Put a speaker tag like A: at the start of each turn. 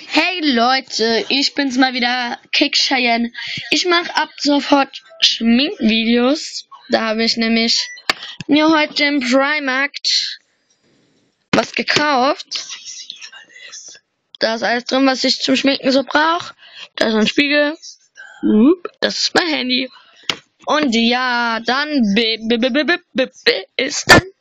A: Hey Leute, ich bin's mal wieder, Kick Cheyenne. Ich mache ab sofort Schminkvideos. Da habe ich nämlich mir heute im Primarkt was gekauft. Da ist alles drin, was ich zum Schminken so brauche. Da ist ein Spiegel. Das ist mein Handy. Und ja, dann bis dann.